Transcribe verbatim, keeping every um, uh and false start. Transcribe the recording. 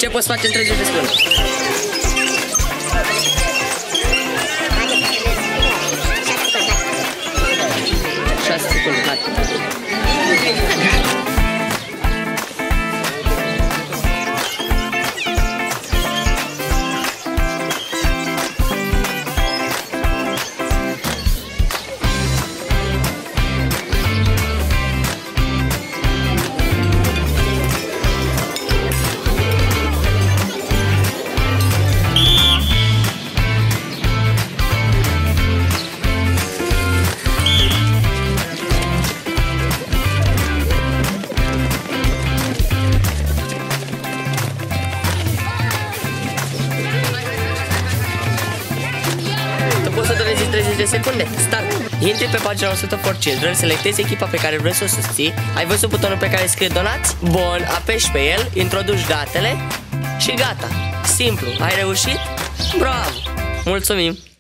Ce poți face în treizeci de secunde? șase secunde, hai. Poți să durezi treizeci de secunde. Start! Intri pe pagina o sută for Children, selectezi echipa pe care vrei să o susții. Ai văzut butonul pe care scrie donați? Bun, apeși pe el, introduci datele și gata. Simplu, ai reușit? Bravo! Mulțumim!